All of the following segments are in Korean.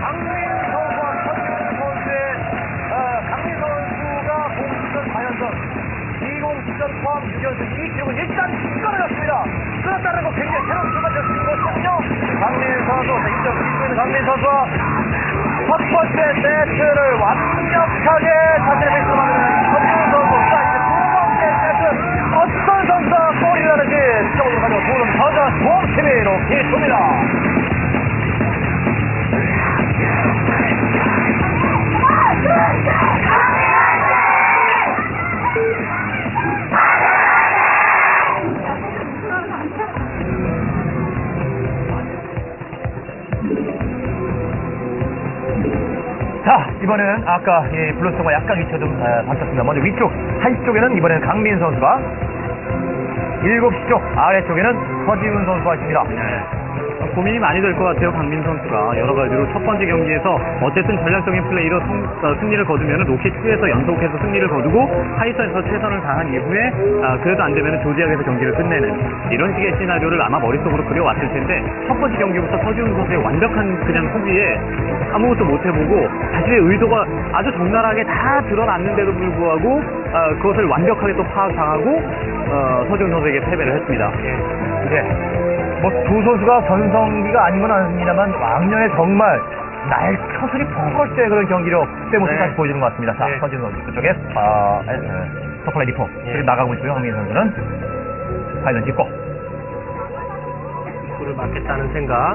강민 선수와 서지훈 선수의 강민 선수가 공식전 4연전, 비공식전 포함 6연승 이 기록은 일단 끊어졌습니다. 끊었다는 거 굉장히 새로운 출발이었거든요. 강민 선수, 2점 뒤지고 있는 강민 선수와 첫 번째 세트를 완벽하게 자신의 베이스로 만드는 서지훈 선수. 자, 이제 두 번째 세트 어떤 선수가 골이 나는지 지켜보도록 하죠. 두분 전자 동팀으로 기쁩니다. 자, 이번에는 아까 블루스톤과 약간 위치가 좀 바뀌었습니다. 먼저 위쪽, 한시 쪽에는 이번에는 강민 선수가, 7시 쪽 아래쪽에는 서지훈 선수가 있습니다. 고민이 많이 될 것 같아요. 강민 선수가 여러 가지로 첫 번째 경기에서 어쨌든 전략적인 플레이로 승리를 거두면 로켓 2에서 연속해서 승리를 거두고 하이선에서 최선을 다한 이후에 그래도 안 되면 조지아에서 경기를 끝내는 이런 식의 시나리오를 아마 머릿속으로 그려왔을 텐데, 첫 번째 경기부터 서지훈 선수의 완벽한 그냥 수비에 아무것도 못 해보고 자신의 의도가 아주 적나라하게 다 드러났는데도 불구하고 그것을 완벽하게 또 파악당하고 서지훈 선수에게 패배를 했습니다. 뭐 두 선수가 전성기가 아닌 건 아닙니다만 왕년에 정말 날카롭게 퍽을 때 그런 경기력 때문에 다시 보여주는 것 같습니다. 자, 서지훈 선수 그쪽에 서플라이 리포 나가고 있고요. 황민 선수는 파일런 찍고 골을 맞겠다는 생각.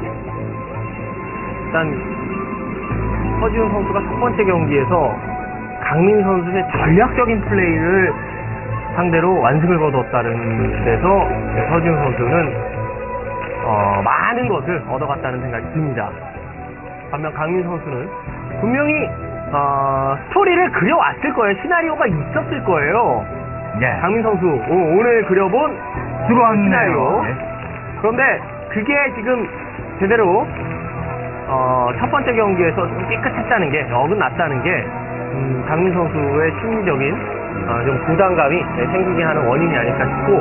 일단 서지훈 선수가 첫 번째 경기에서 강민 선수의 전략적인 플레이를 상대로 완승을 거뒀다는 데서 서지훈 선수는 많은 것을 얻어갔다는 생각이 듭니다. 반면 강민 선수는 분명히 스토리를 그려왔을 거예요. 시나리오가 있었을 거예요. 강민 선수 오늘 그려본 시나리오. 그런데 그게 지금 제대로 첫 번째 경기에서 좀 깨끗했다는 게, 어긋났다는 게 강민 선수의 심리적인 좀 부담감이 생기게 하는 원인이 아닐까 싶고,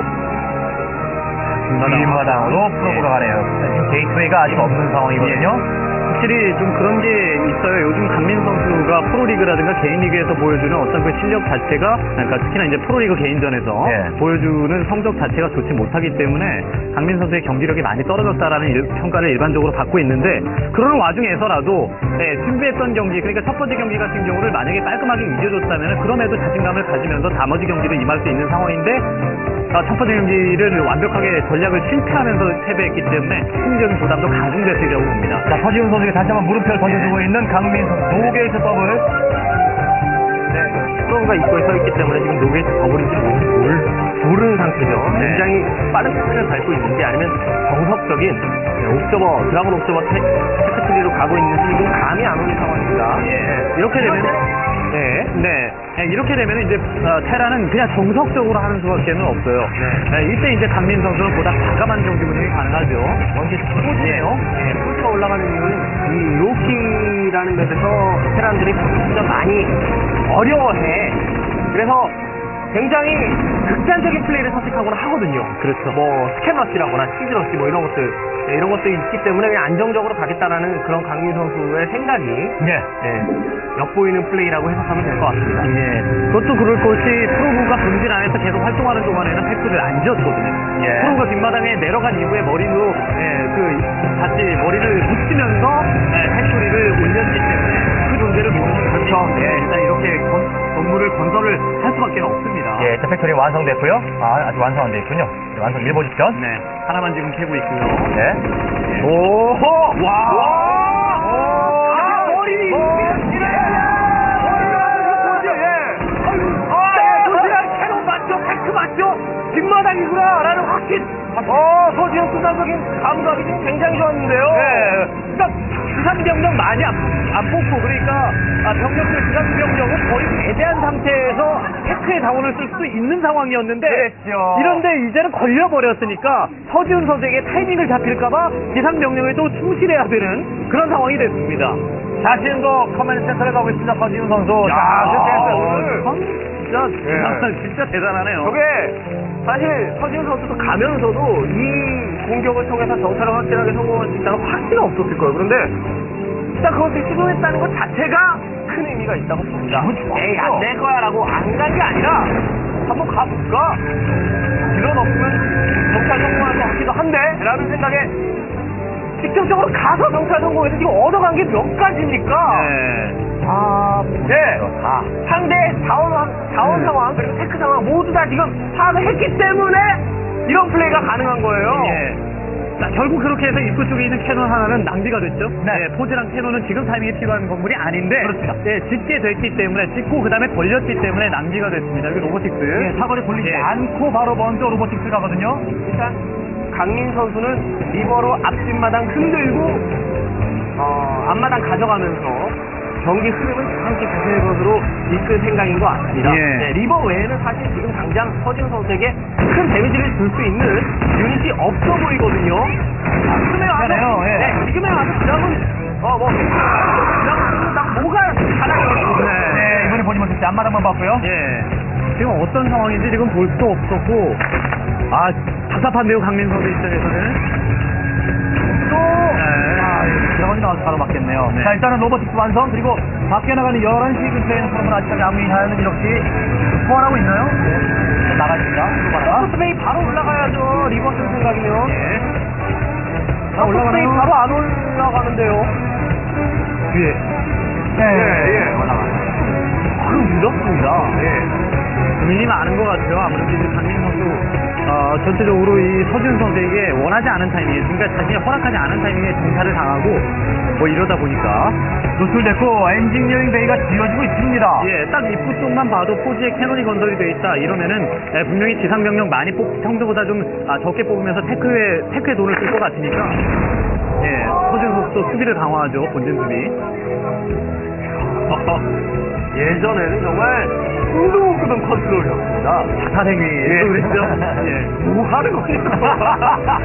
뒷마당으로 프로브가 가네요. 지금 게이트웨이가 아직 없는 상황이거든요. 확실히 좀 그런 게 있어요. 요즘 강민 선수가 프로리그라든가 개인 리그에서 보여주는 어떤 그 실력 자체가, 그러니까 특히나 이제 프로리그 개인전에서 보여주는 성적 자체가 좋지 못하기 때문에 강민 선수의 경기력이 많이 떨어졌다라는 평가를 일반적으로 받고 있는데, 그러는 와중에서라도 준비했던 경기, 그러니까 첫 번째 경기 같은 경우를 만약에 깔끔하게 이겨줬다면 그럼에도 자신감을 가지면서 나머지 경기를 임할 수 있는 상황인데, 첫 번째 경기를 완벽하게 전략을 실패하면서 패배했기 때문에 심리적인 부담도 가중됐으리라고 봅니다. 자, 서지훈 선수에게 다시 한번 물음표를 던져주고 있는 강민 선수. 노게이트 더블. 프로브가 입구에 서 있기 때문에 지금 노게이트 더블인지 모르는 상태죠. 굉장히 빠른 패턴을 밟고 있는지, 아니면 정석적인 옵저버, 드라곤 옵저버 테크트리로 가고 있는지 지금 감이 안 오는 상황입니다. 이렇게 되면 이렇게 되면 이제 테라는 그냥 정석적으로 하는 수밖에 없어요. 이때 이제 강민 선수는 보다 과감한 경기 운영이 가능하죠. 원체 포지네요. 포지가 올라가는 이유는 이 로키라는 맵에서 테란들이 진짜 많이 어려워해. 그래서 굉장히 극단적인 플레이를 선택하거나 하거든요. 그렇죠. 뭐 스캐머시라거나 시즈러시 뭐 이런 것도 있기 때문에 그냥 안정적으로 가겠다라는 그런 강민 선수의 생각이 엿보이는 플레이라고 해석하면 될 것 같습니다. 그것도 그럴 것이, 프로브가 본진 안에서 계속 활동하는 동안에는 팩토리를 안 지었거든요. 프로브가 뒷마당에 내려간 이후에 머리로 다시 머리를 붙이면서 팩토리를 올렸기 때문에 그 존재를 모르는 거죠. 일단 이렇게 건물을 건설을 할 수밖에 없습니다. 일단 팩토리 완성됐고요. 아직 완성 안 돼 있군요. 완성 일보 직전. 하나만 지금 캐고 있고요. 오호! 머리! 도시락 캐논 맞죠? 팩트 맞죠? 뒷마당이구나! 라는 확신! 서지훈 순간적인 감각이 굉장히 좋았는데요. 그러니까 기상병력 많이 안 뽑고, 그러니까 병력들 기상병력은 거의 배제한 상태에서 테크의 자원을 쓸 수 있는 상황이었는데, 그랬죠. 이런데 이제는 걸려버렸으니까 서지훈 선수에게 타이밍을 잡힐까봐 기상병력에도 충실해야 되는 그런 상황이 됐습니다. 자신도 커맨드 센터를 가고 있습니다. 서지훈 선수. 진짜 대단하네요. 저게 사실 서지훈 선수도 가면서도 이 공격을 통해서 정찰을 확실하게 성공할 수 있다는 확신은 없었을 거예요. 그런데 일단 그것을 시도했다는 것 자체가 큰 의미가 있다고 봅니다. 에이, 안 될 거야 라고 안 간 게 아니라 한번 가볼까? 이런 없으면 정찰 성공할 것 같기도 한데 라는 생각에 직접적으로 가서 정찰 성공해서 지금 얻어간 게 몇 가지입니까? 네. 상대의 자원 상황 그리고 테크 상황 모두 다 지금 파악을 했기 때문에 이런 플레이가 가능한 거예요. 자, 결국 그렇게 해서 입구 쪽에 있는 캐논 하나는 낭비가 됐죠. 네, 포즈랑 캐논은 지금 타이밍에 필요한 건물이 아닌데, 그렇습니다. 네, 짓게 됐기 때문에, 짓고 그 다음에 벌렸기 때문에 낭비가 됐습니다. 여기 로보틱스. 사거리 돌리지 않고 바로 먼저 로보틱스 가거든요. 일단 강민 선수는 리버로 앞뒷마당 흔들고 앞마당 가져가면서 경기 흐름은 함께 자신의 것으로 이끌 생각인 것 같습니다. 예. 네, 리버 외에는 사실 지금 당장 서지훈 선수에게 큰 데미지를 줄 수 있는 유닛이 없어 보이거든요. 지금에 와서 예. 네, 지금에 와서 드라군 드라군 뭐가 달라요? 네, 이번에 보지 못했지. 앞마당만 봤고요. 예. 지금 어떤 상황인지 지금 볼 수도 없었고, 답답한데요, 강민 선수 입장에서는. 드라곤이 나와서 바로 맞겠네요. 네. 자, 일단은 로보틱스 완성, 그리고 밖에 나가는 11시 근처에 있는 프로는 아직까지 아무리 하는 일 없이 소환하고 있나요? 네. 나가십니다. 서스베이 바로 올라가야죠. 리버 쓸 생각이면. 올라가나요? 바로 안 올라가는데요. 뒤에. 네. 그럼 늦었습니다. 밀리면 아는 것 같아요. 아무래도 이제 강민 선수, 전체적으로 이 서지훈 선수에게 원하지 않은 타이밍에, 그러니까 자신이 허락하지 않은 타이밍에 정찰을 당하고, 뭐 이러다 보니까. 노출됐고, 엔지니어링 베이가 지어지고 있습니다. 예, 딱 입구 쪽만 봐도 포지에 캐논이 건설이 돼 있다. 이러면은, 분명히 지상병력 많이 평소보다 좀 적게 뽑으면서 테크에 돈을 쓸 것 같으니까. 예, 서지훈 선수도 수비를 강화하죠. 본진 수비. 예전에는 정말 웅둥웅둥 컨트롤이었습니다. 자타생위. 또 그랬죠? 예. 뭐 하는 겁니까?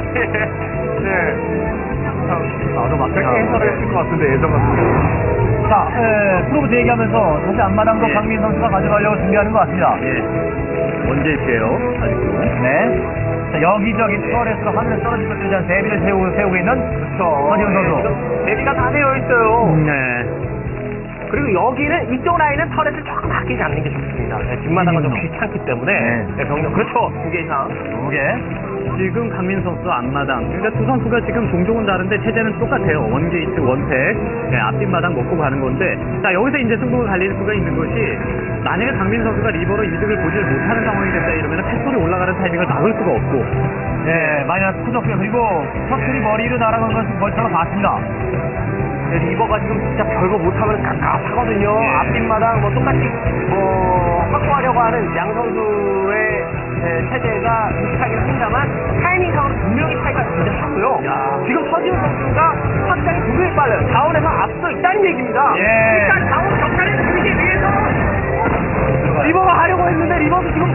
나도 막 그렇게 해설했을 것 같은데, 예전 같은 자, 프로부터 얘기하면서 다시 앞마당도 예. 강민 선수가 가져가려고 준비하는 것 같습니다. 예. 원제일게요. 아직도. 네. 자, 여기저기 터렛으로 하늘에 떨어질 것에 대한 대비를 세우고 있는 서지훈 선수. 대비가 다 되어 있어요. 네. 그리고 여기는 이쪽 라인은 터렛을 조금 아끼지 않는 게 좋습니다. 뒷마당은 좀 귀찮기 때문에 병력 그렇죠. 2개 이상. 2개. 지금 강민 선수 앞마당. 그러니까 두 선수가 지금 종종은 다른데 체제는 똑같아요. 원게이트, 원팩. 네, 앞뒷마당 먹고 가는 건데. 자, 여기서 이제 승부가 갈릴 수가 있는 것이 만약에 강민 선수가 리버로 이득을 보지 못하는 상황이 됐다 이러면 팩토리 올라가는 타이밍을 막을 수가 없고. 네, 마이너스 쿠적고요. 그리고 셔틀이 머리로 날아간 것은 벌처럼 봤습니다. 리버가 지금 진짜 별거 못하면 깝깝하거든요. 예. 앞뒷마당 뭐 똑같이 확보하려고 하는 양 선수의 체제가 비슷하긴 합니다만 타이밍상으로 분명히 차이가 굉장히 크고요. 지금 서지훈 선수가 확장이 굉장히 빨라요. 자원에서 앞서 있다는 얘기입니다. 예. 일단 자원 격차를 줄이기 위해서 리버가 하려고 했는데 리버도 지금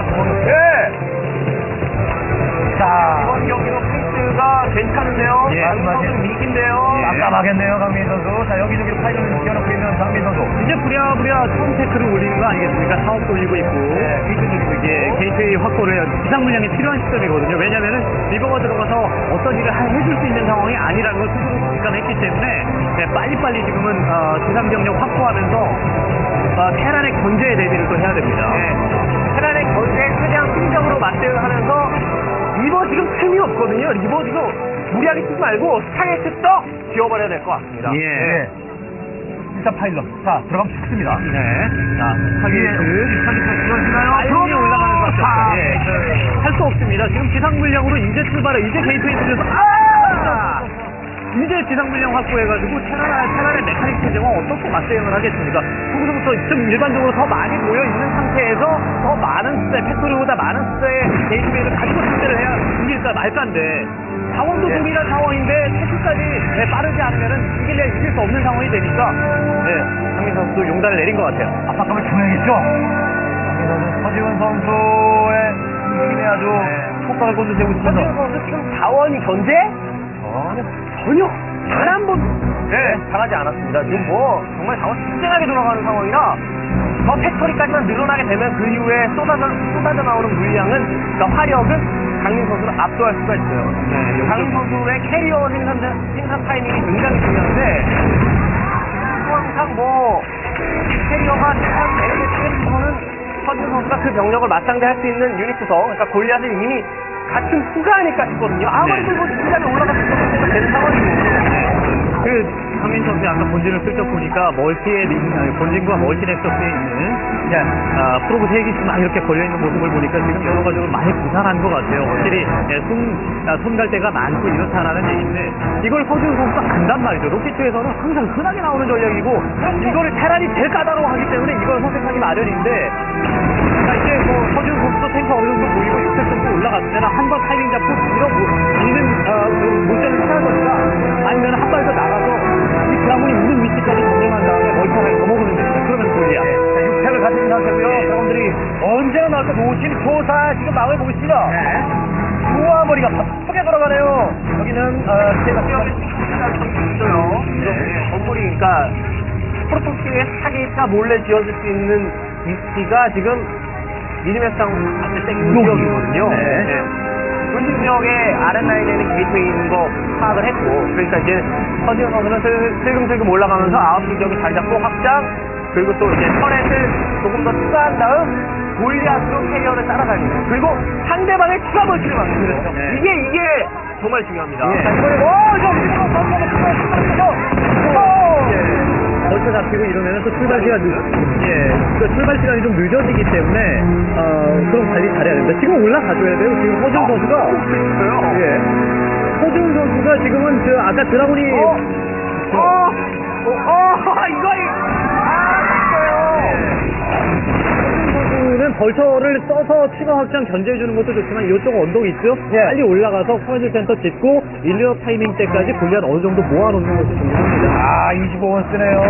자, 이번 경기는 페이스가 괜찮은데요. 예, 강민 선수 위기인데요. 깜깜하겠네요, 강민 선수. 자, 여기저기 파이널을 지어놓고 있는 강민 선수. 이제 부랴부랴 처음 태클을 올리는 거 아니겠습니까? 사업 돌리고 있고. 예, 게이트웨이 확보를 지상 물량이 필요한 시점이거든요. 왜냐면은 리버가 들어가서 어떤 일을 해줄 수 있는 상황이 아니라는 걸 스스로 직감했기 때문에 빨리빨리 지금은 지상 병력 확보하면서 테란의 견제에 대비를 또 해야 됩니다. 테란의 견제에 최대한 승적으로 맞대응하면서 리버 지금 틈이 없거든요. 리버 지금 무리하게 쓰지 말고 스타게트 떡 지워버려야 될 것 같습니다. 예. 일단 파일럿. 자, 들어가면 죽습니다. 네. 자, 타겟트. 타겟트가 지어지나요? 아이언이 올라가는 수밖에 없죠. 예. 할 수 없습니다. 지금 지상 물량으로 이제 출발해. 이제 게이트웨이 들려서 이제 지상 물량 확보해가지고 테란의 메카닉 체제와 어떻게 맞대응을 하겠습니까? 거기서부터 좀 일반적으로 더 많이 모여 있는 상태에서 더 많은 숫자의 팩토리보다 많은 숫자의 게이트웨이를 가지고 상대를 해야 이길까 말까인데 자원도 동일한 상황인데 테크까지 빠르지 않으면은 이길 수 없는 상황이 되니까 강민 선수도 용단을 내린 것 같아요. 압박감을 중요했죠. 강민 선수, 서지훈 선수의 힘에 아주 효과를 곤두세우고 있습니다. 서지훈 선수 지금 자원이 견제? 전혀 단 한 번 당하지 않았습니다. 지금 정말 자원 쨍하게 돌아가는 상황이라 더 팩토리까지만 늘어나게 되면 그 이후에 쏟아져 나오는 물량은 화력은 강민 선수를 압도할 수가 있어요. 강민 선수의 캐리어 생산 타이밍이 굉장히 중요한데 사실상 뭐 캐리어가 참 매력적인 서준 선수가 그 병력을 맞상대할 수 있는 유닛 구성, 그러니까 골리앗을 이미 갖춘 후가 아닐까 싶거든요. 아무리 네. 뭐 중간에 올라가서 되는 상황이고. 그 강민 선수의 아까 본진을 슬쩍 보니까 본진과 멀티 넥서스에 있는 프로브 3개씩 막 이렇게 걸려있는 모습을 보니까 지금 여러 가지로 많이 부산한 것 같아요. 확실히 손갈 데가 많고 이렇다라는 얘기인데 이걸 서준 선수가 안단 말이죠. 로키트에서는 항상 흔하게 나오는 전략이고 이거를 테란이 제일 까다로워하기 때문에 이걸 선택하기 마련인데 이제 뭐 서준 선수도 탱크 어느 정도 보이고 6회 정도 올라갔을 때는 한 번 타이밍 잡고 있는 모션을 해야 되니까 아니면 한 발 더 나가서 이 드라군이 있는 위치까지 점령한 다음에 멀티하게 더 먹으면 됩니다. 그러면 골리야. 자, 6팩을 가진 상태고요. 여러분들이 언제나 나올까 노심초사 지금 마음을 보고 있습니다. 조화머리가 바쁘게 돌아가네요. 여기는 제가 있어요. 건물이 그러니까 프로토스의 사기가 몰래 지어질 수 있는 위치가 지금 미니맵상 봤을 때 구역이거든요. 군진 지역의 아랫라인에는 게이트웨이 있는 거 파악을 했고, 그러니까 이제 서지현 선수는 슬금슬금 올라가면서 9시 지역에 자리 잡고 확장, 그리고 또 이제 터렛을 조금 더 추가한 다음 골리앗으로 캐리어를 따라다니는, 그리고 상대방의 추가 멀티를 만드는 거죠. 이게 정말 중요합니다. 자, 이번에 벌써 잡히고 이러면 또 출발 시간이 출발 시간이 좀 늦어지기 때문에 그럼 관리 잘해야 됩니다. 지금 올라가줘야 돼요. 지금 서준 선수가 서준 선수가 지금은 아까 드라군이 선수는 벌처를 써서 추가 확장 견제해주는 것도 좋지만 이쪽 언덕 있죠? 빨리 올라가서 커맨드 센터 짓고 일리어 타이밍 때까지 골리앗 어느 정도 모아놓는 것이 중요합니다. 25원 쓰네요.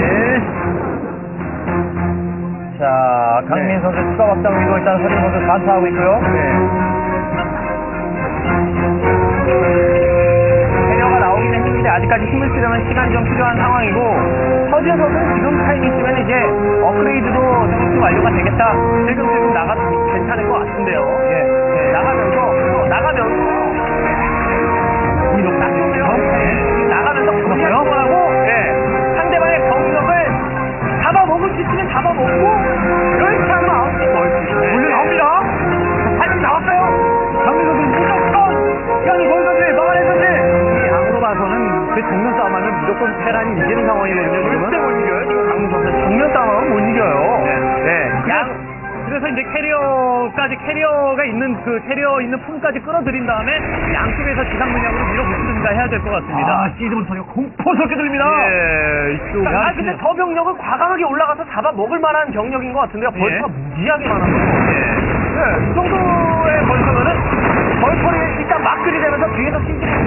자, 강민 선수 추가 확장 위로 일단 서준 선수 반타하고 있고요. 캐리어가 나오긴 했는데 아직까지 힘을 쓰려면 시간이 좀 필요한 상황이고, 서지현 선수는 지금 타이밍이면 이제 업그레이드도 조금씩 완료가 되겠다. 슬금슬금 나가도 괜찮을 것 같은데요. 나가면서 이렇게 나가면서 공략하고 상대방의 병력을 잡아먹을 수 있으면 잡아먹고, 이렇게 하면 아웃이 물려 나옵니다. 타이밍 나왔어요. 강민 선수 무조건 시간을 벌든지 막아내든지. 양으로 봐서는 그 정면 싸움하면 무조건 테란이 이기는 상황이거든요. 절대 못 이겨요. 지금 강민 선수 정면 싸움하면 못 이겨요. 그래서 이제 캐리어가 있는 캐리어 있는 품까지 끌어들인 다음에 양쪽에서 지상 분량으로 밀어붙이든가 해야 될 것 같습니다. 시즌부터 공포스럽게 들립니다. 근데 저 병력은 과감하게 올라가서 잡아먹을 만한 병력인 것 같은데요. 벌처가 무지하게 많아서. 이 정도의 벌처면은 벌처를 일단 막 들이대면서 뒤에서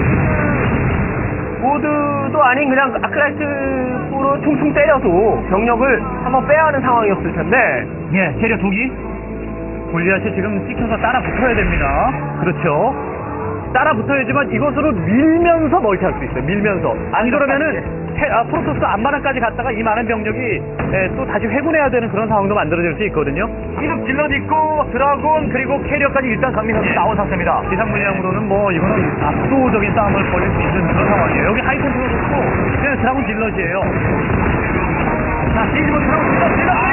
모드도 아닌 그냥 아크라이트로 퉁퉁 때려도 병력을 한번 빼야 하는 상황이었을 텐데. 캐리어 두기. 골리앗이 지금 찍혀서 따라 붙어야 됩니다. 그렇죠. 따라 붙어야지만 이것으로 밀면서 멀티할 수 있어요. 밀면서. 안 그러면은 프로토스 안마랑까지 갔다가 이 많은 병력이 또 다시 회군해야 되는 그런 상황도 만들어질 수 있거든요. 계속 질럿 있고 드라군 그리고 캐리어까지 일단 강민 선수 나온 상태입니다. 지상 물량으로는 뭐 이거는 압도적인 싸움을 벌일 수 있는 그런 상황이에요. 여기 하이템플로 놓고 그냥 드라군 질럿이에요. 자, 시즌부터 드라군 질럿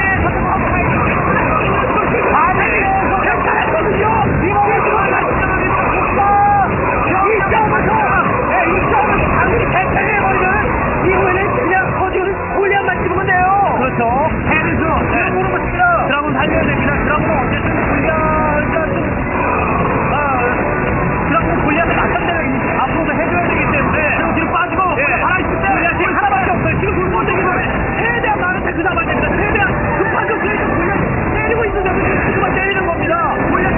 그렇죠. 드라군 살려야 됩니다. 드라군은 어쨌든 드라군 골리앗을 맞선대로 앞으로도 해줘야 되기 때문에 뒤로 빠지고 살아있을 때 골리앗이 하나밖에 없어요. 지금 골리앗이 최대한 많은 테 잡아야 됩니다. 최대한 급하게 골리앗 때리고 있는 점을 지금만 때리는 겁니다. 골리앗이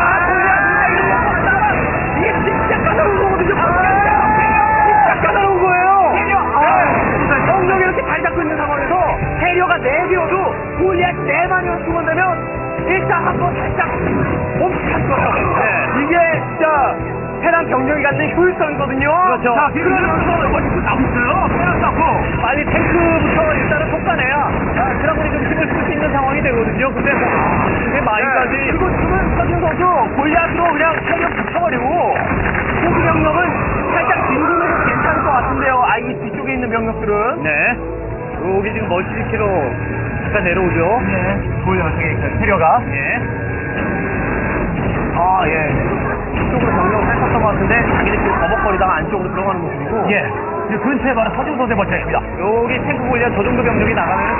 이게 진짜 까다로운 거거든요. 진짜 까다로운 거예요. 정적이 이렇게 자리 잡고 있는 상황에서 캐리어가 4개여도 골리앗 4마리만 죽어내면 일단 한번 살짝 멈춰갈 거예요. 이게 진짜 테란 병력이 갖는 효율성이거든요. 그렇죠. 자, 그러면서 멋있게 나고 있어요. 테란 쌓고 빨리 탱크부터 일단은 톡가내야 드라군이 좀 힘을 쓸 수 있는 상황이 되거든요. 근데 그 마인까지 그리고 지금은 서준 선수 골리앗으로 그냥 캐리어 붙여버리고 소수 병력은 살짝 빈곤해도 괜찮을 것 같은데요. 이 뒤쪽에 있는 병력들은. 여기 지금 멀티키로 잠깐 내려오죠. 예. 보여요, 저기 캐리어가. 예. 아, 예. 이쪽으로 병력을 펼쳤던 것 같은데 자기들끼리 버벅거리다가 안쪽으로 들어가는 모습이고. 예. 그리고 근처에 바로 서준 선수의 멀티입니다. 여기 탱크 골리앗 저 정도 병력이 나가면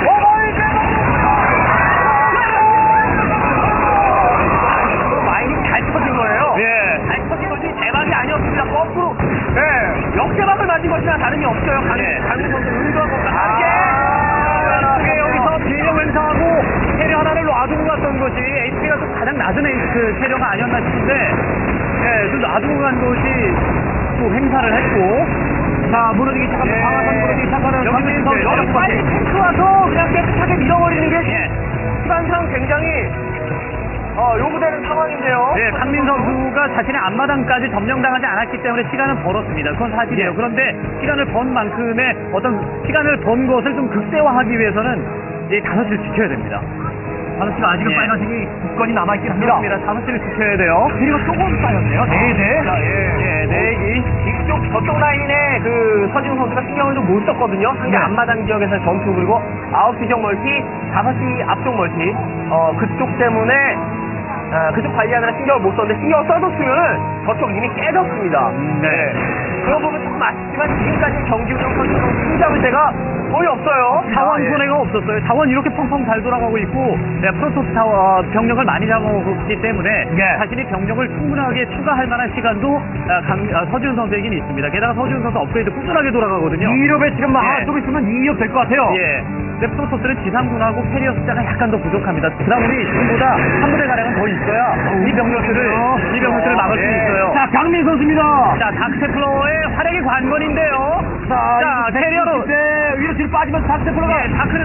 마인이 잘 터진 거예요. 예. 잘 터진 것이 대박이 아니었습니다. 거꾸로. 예. 역대박을 맞은 것이나 다름이 없어요. 강민 선수 의도한 것과 다르게. 그게 여기서 비명 행사하고 캐리어 하나를 놔두고 갔던 것이 HP가 좀 가장 낮은 캐리어가 아니었나 싶은데 예, 좀 놔두고 간 것이 또 행사를 했고 자, 무너지기 시작하면 방아선 무너지기 시작하는 강민선. 여기 빨리 탱크 와서 그냥 깨끗하게 밀어버리는 게 예. 시간상 굉장히 요구되는 상황인데요. 예, 강민 선수가 자신의 앞마당까지 점령당하지 않았기 때문에 시간은 벌었습니다. 그건 사실이에요. 예. 그런데 시간을 번 만큼의 어떤 시간을 번 것을 좀 극대화하기 위해서는 이 5시를 지켜야 됩니다. 5시가 아직은 예. 빨간색이 굳건히 남아있긴 합니다. 그렇습니다. 5시를 지켜야 돼요. 캐리어가 조금 쌓였네요. 네. 자, 예, 내기. 이쪽 저쪽 라인에 그 서지훈 선수가 신경을 좀 못 썼거든요. 상대 앞마당 지역에서 전투 그리고 9시 지역 멀티, 5시 앞쪽 멀티 그쪽 때문에 그쪽 관리하느라 신경을 못 썼는데 신경을 써줬으면은 저쪽 이미 깨졌습니다. 네. 그런 부분 조금 아쉽지만 지금까지 경기 운영 서지훈 선수 힘잡을 때가 거의 없어요. 자원 손해가 없었어요. 자원 이렇게 펑펑 잘 돌아가고 있고 프로토스 병력을 많이 잡아먹었기 때문에 예. 자신이 병력을 충분하게 추가할 만한 시간도 서지훈 선수에게는 있습니다. 게다가 서지훈 선수 업그레이드 꾸준하게 돌아가거든요. 2롭에 지금 예. 좀 있으면 2롭 될 것 같아요. 예. 근데 프로토스는 지상군하고 캐리어 숫자가 약간 더 부족합니다. 드라군이 지금보다 한 부대가량은 더 있어야 이 병력들을 막을 수 있어요. 자, 강민 선수입니다. 자, 다크테플러의 활약의 관건인데요. 자, 캐리어로 위로 뒤로 빠지면서 다크테플러가 예, 다크는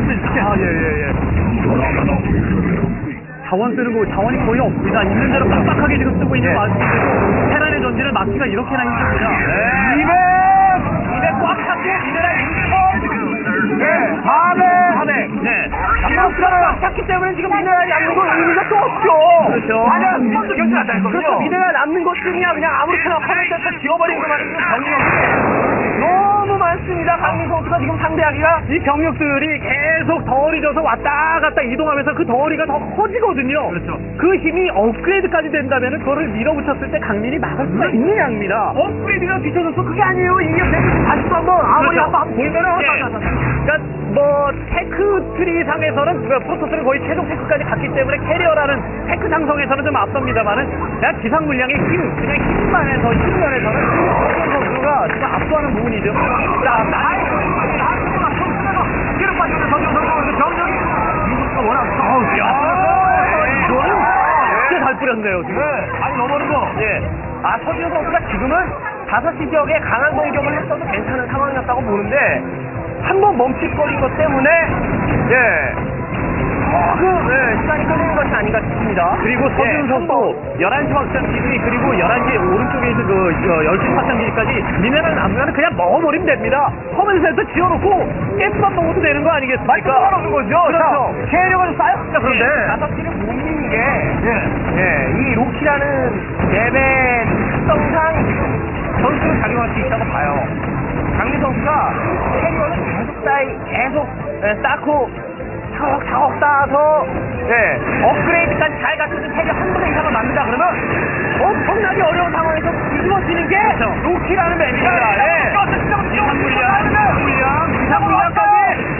자원 쓰는 거 자원이 거의 없습니다. 있는 대로 빡빡하게 지금 쓰고 있는 예. 와중에도 테란의 전진을 막기가 이렇게나 힘듭니다. 200 꽉 찼고 미네랄 네, 400 네. 이렇게 꽉 찼기 때문에 지금 미네랄이 남는 건 의미가 또 없죠. 그렇죠. 아니야, 그렇죠. 미네랄 남는 것들이야 그냥 아무렇게나 커맨드에서 지워버리는 것만 지금 병력이 너무 많습니다. 강민 선수가 지금 상대하기가. 이 병력들이 계속 덩어리 져서 왔다 갔다 이동하면서 그 덩어리가 더 커지거든요. 그렇죠. 그 힘이 업그레이드까지 된다면 그거를 밀어붙였을 때 강민이 막을 수가 있는 양입니다. 업그레이드가 뒤쳐졌어. 그게 아니에요. 이게 다시 또 한번 아무리 그렇죠. 한번 돌면은 그러니까 뭐 테크 트리 상에서는 프로토스는 거의 최종 테크까지 갔기 때문에 캐리어라는 테크 상성에서는 좀 앞섭니다만은 그냥 지상 물량의 힘, 그냥 힘만에서 힘면에서는 서준 선수가 지금 압도하는 부분이죠. 자, 뒤로 빠지는 서준 선수 병력이 이분가 워낙 이거는 진짜 잘 뿌렸네요 지금. 아니 넘어오는 거. 예. 서지훈 선수가 지금은 5시 지역에 강한 공격을 했어도 괜찮은 상황이었다고 보는데 한번 멈칫거린 것 때문에 시간이 끌리는 것이 아닌가 싶습니다. 그리고 서준 선수 11시 확장기지 그리고 11시 오른쪽에 있는 그 10시 확장기지까지 미네랄 남으면 그냥 먹어버리면 됩니다. 커맨센터 지어놓고 가스만 먹어도 되는 거 아니겠습니까? 말씀하는 거죠. 그렇죠. 자, 캐리어가 좀 쌓였습니다. 그런데 5시를 못 미는 게 이 로키라는 맵의 특성상 전투를 작용할 수 있다고 봐요. 강민 선수가 캐리어를 계속 쌓고 차곡차곡 쌓아서 업그레이드까지 잘 갖춰진 캐리어 한 분의 이상을 만든다 그러면 엄청나게 어려운 상황에서 뒤집어지는 게 로키라는 맵입니다. 이상 물량까지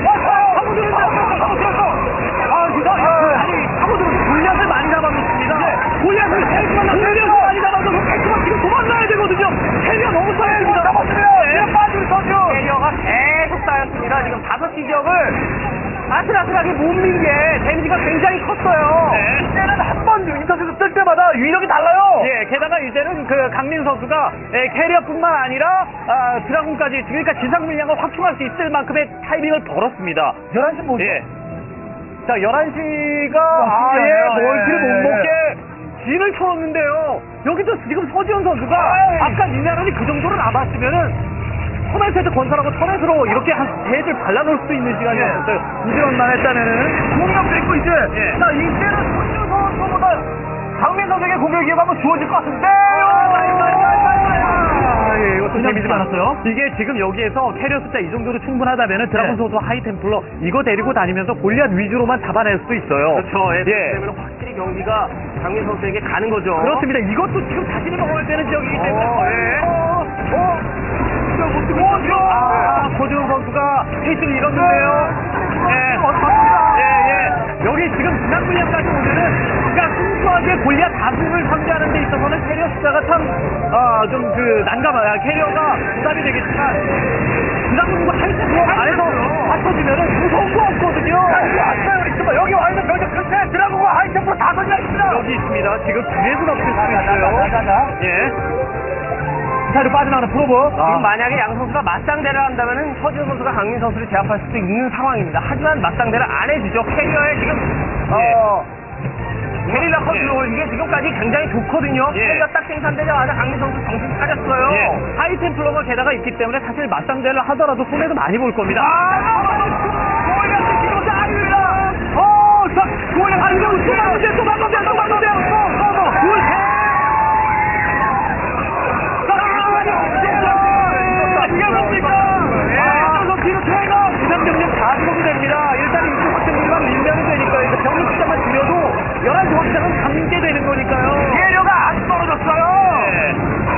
골리앗을 많이 잡아놓습니다. 골리앗을 탱크만 많이 잡아놓고 탱크만 지금 도망가야 되거든요. 캐리어 너무 쌓였습니다. 캐리어가 계속 쌓였습니다. 지금 5시 지역을 아슬아슬하게 못 민 게 데미지가 굉장히 컸어요. 이제는 한 번 인터셉트 뜰 때마다 유인력이 달라요. 예, 게다가 이제는 그 강민 선수가 캐리어뿐만 아니라 드라군까지 그러니까 지상 물량을 확충할 수 있을 만큼의 타이밍을 벌었습니다. 11시 뭐죠? 예. 자, 11시가 신기하네요. 멀티를 예. 못 먹게 진을 쳐놓는데요. 여기서 지금 서지훈 선수가 아까 미네랄이 그 정도로 남았으면은 터렛에서 건설하고 터렛으로 이렇게 한 대를 발라놓을 수 있는 시간이었어요. 이제만 했다면은 공격도 있고 이제 자 이제는 손준 선수보다 강민 선수에게 공격 기회가 한번 주어질 것 같은데 예, 이것도 그냥 재미지 않았어요? 이게 지금 여기에서 캐리어 숫자 이 정도로 충분하다면은 드라곤 네. 소수 하이템플러 이거 데리고 다니면서 골리앗 위주로만 잡아낼 수도 있어요. 그렇죠. 예. 예. 때문에 확실히 경기가 강민 선수에게 가는 거죠. 그렇습니다. 이것도 지금 자신이 먹어야 되는 지역이기 때문에. 고지훈 선수가 페이스를 잃었는데요. 여기 지금 지난 분량까지 오면은, 그러니까 순수하게 골리앗 다수를 상대하는 데 있어서는 캐리어 숫자가 참, 캐리어가 부담이 되겠지만, 지난 분과 하이템플러 안에서 합쳐지면은 무서운 거 없거든요. 여기 와 있는 병력 끝에 드라곤과 하이템플러 다 걸려 있습니다. 여기 있습니다. 지금 뒤에서 잡힐 수도 있어요. 예. 사이로 빠져나가는 프로브. 지금 만약에 양 선수가 맞상대를 한다면은 서지훈 선수가 강민 선수를 제압할 수도 있는 상황입니다. 하지만 맞상대를 안 해주죠. 캐리어에 지금 게릴라 컨트롤 이게 지금까지 굉장히 좋거든요. 예. 캐리어 딱 생산되자마자 강민 선수 정신 차렸어요. 예. 하이템플러가 게다가 있기 때문에 사실 맞상대를 하더라도 손해도 많이 볼 겁니다. 일단 이쪽 확장기만 밀면 되니까 이제 병력 숫자만 줄여도 11시 확장은 감개되는 거니까요. 캐리어가 안 떨어졌어요. 네.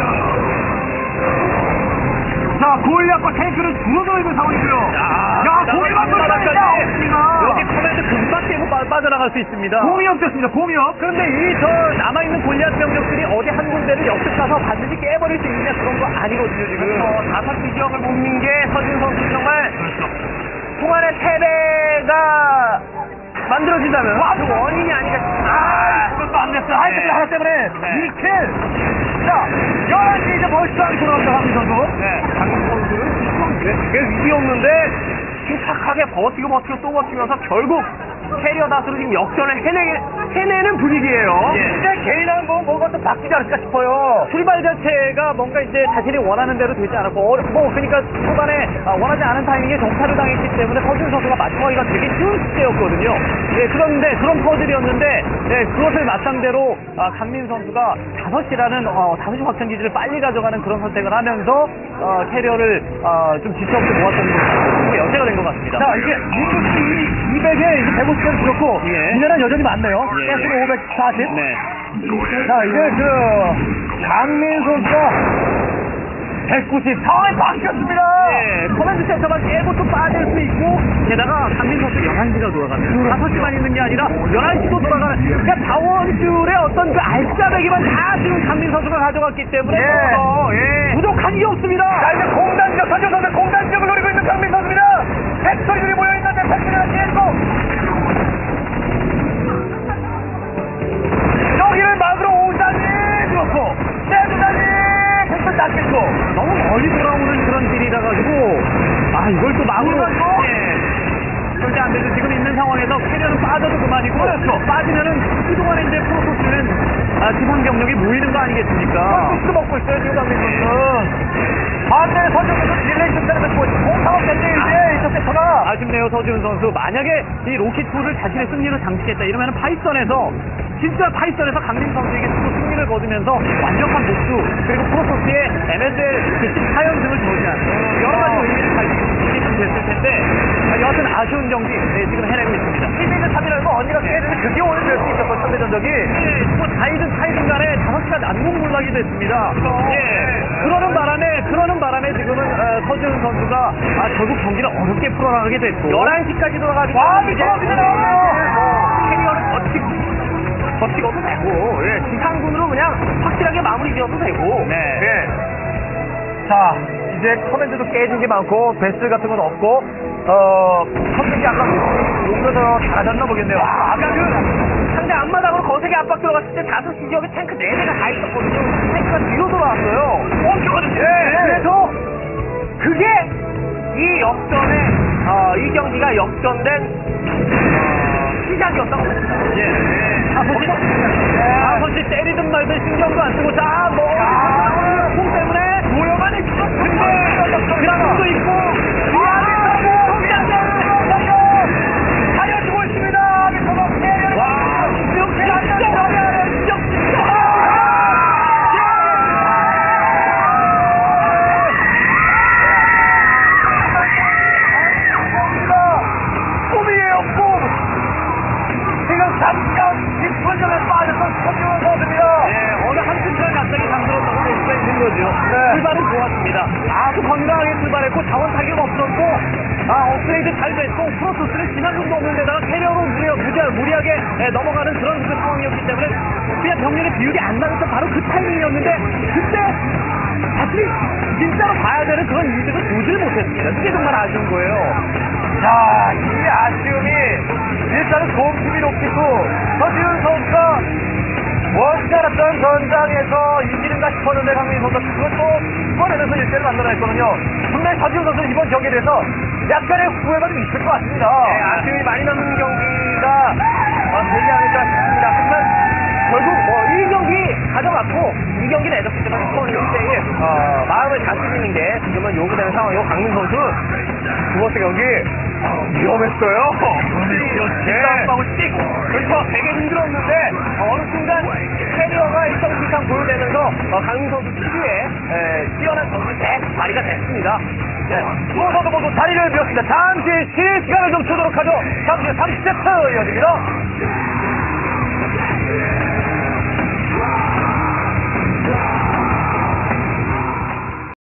자, 골리앗과 탱크는 줄어들어 있는 상황이고요. 야, 공이만 돌아다니냐! 여기 커맨드 금방 깨고 빠져나갈 수 있습니다. 공이업 됐습니다, 공이업. 그런데 이 저 남아있는 골리앗 병력들이 어디 한 군데를 역습가서 반드시 깨버릴 수 있느냐 그런 거 아니거든요, 지금. 다섯 지역을 못 민 게 서지훈 선수 정말 통안의 패배가 만들어진다면 그 원인이 아니겠습니까? 그것도 안 됐어요. 하이템플러 하나 때문에 네. 1킬. 자, 11시 이제 멀쩡하게 돌아갑니다, 강민 선수. 강민 선수는 꽤 위기 없는데 침착하게 버티고 또 버티면서 결국 캐리어 다수로 지금 역전을 해내는 분위기예요. 이제 개인하는 뭐가 좀 바뀌지 않을까 싶어요. 출발 자체가 뭔가 이제 자신이 원하는 대로 되지 않았고, 그러니까 초반에 원하지 않은 타이밍에 정찰을 당했기 때문에 서준 선수가 맞춰가기가 되게 쉬운 숙제였거든요. 예, 그런데 그런 퍼즐이었는데, 예, 그것을 맞상대로 강민 선수가 5시 확장기지를 빨리 가져가는 그런 선택을 하면서 캐리어를 좀 지체 없이 모았던 게 연재가 된 것 같습니다. 자, 이게 민국이 200에 이제 150점 줄었고, 예. 인연은 여전히 많네요. 예. 가스는 540. 네. 자, 이제 강민 선수가 190 상황이 바뀌었습니다. 예, 커맨드 센터만 깨고 또 빠질 수 있고, 게다가 강민 선수 11시가 돌아가는 5시만 있는 게 아니라 11시도 돌아가는, 그러니까 자원줄의 어떤 그 알짜배기만 다 지금 강민 선수가 가져갔기 때문에 부족한 게 없습니다. 자, 이제 공단지역, 선정 선수 공단지역을 노리고 있는 강민 선수입니다. 팩토리들이 모여있는데 팩토리가 깨지고 여기를 막으러 오자니 그렇고 내주자니 팩토리 다 깼고 너무 멀리 돌아오는 그런 딜이라 가지고 이걸 또 막으로 절대 안 되죠. 지금 있는 상황에서 캐리어는 빠져도 그만이고 빠지면은 그동안에 이제 프로토스는 지상 병력이 모이는 거 아니겠습니까? 또 먹고 있어요 지금 강민 선수. 반대 선정 선수 딜레이 승차를 듣고 공상업 밴드 이제 이쪽 섹터가 아쉽네요, 서지훈 선수. 만약에 이 로켓2를 자신의 승리로 장식했다 이러면 파이썬에서 진짜 파이썬에서 강민 선수에게 스스로 승리를 거두면서 완벽한 복수 그리고 프로토스의 MSL 14연승을 저지한 여러 가지 의미를 가지고 됐을 텐데 여하튼 아쉬운 경기 지금 해내고 있습니다. 1대1 3이라고 언니가 깨는데 그게 오늘 될 수 있었던 상대 전적이 뭐 다이든 간에 5시가 난공불락이 됐습니다. 그러는 바람에 지금은 서지훈 선수가 결국 경기를 어렵게 풀어나가게 됐고 11시까지 돌아가기 캐리어를 버티고도 되고 지상군으로 그냥 확실하게 마무리 지어도 되고 자 이제 커맨드도 깨진 게 많고 베스 같은 건 없고 선택이 아까 오면서 잘하셨나 보겠네요. 아까 상대 앞마당으로 거세게 압박 들어갔을 때 5시 지역에 탱크 4대가 다 있었거든요. 탱크가 뒤로 돌아왔어요. 그래서 그게 이 역전에 이 경기가 역전된 시작이었다고 봅니다. 사실 때리든 말든 신경도 안 쓰고 공 때문에 모여만이 그라운도 있고 달려주고 있습니다. 업그레이드 잘 됐고 프로토스는 지난번도 없는 데다가 캐리어로 무리하게 넘어가는 그런 그 상황이었기 때문에 그냥 병력의 비율이 안 맞았던 바로 그 타이밍이었는데 그때 자신이 진짜로 봐야 되는 그런 이득을 보지를 못했습니다. 그게 정말 아쉬운 거예요. 자, 이 아쉬움이 일단은 좋은 수비로 찍고 서지훈 선수가 원치 않았던 전장에서 이기는가 싶었는데 강민 선수가 그것도 이번에면서 1대를 만들어냈거든요. 분명히 서지훈 선수는 이번 경기에 대해서 약간의 후회가 좀 있을 것 같습니다. 네, 아쉬움이 많이 남는 경기가 되지 않을까 싶습니다. 하지만 결국 1경기 가져갔고 2경기 내줬기 때문에 스코어는 1대1 마음을 다스리는 게 지금은 요구되는 상황이고 강민 선수 두 번째 경기 위험했어요. 그렇죠. 되게 힘들었는데 어느 순간 캐리어가 일정 이상 보여되면서 강민 선수 특유의 뛰어난 전술이 발휘가 됐습니다. 네, 두 선수 모두 자리를 비웠습니다. 잠시 쉬는 시간을 좀 주도록 하죠. 잠시 30세트 이어집니다.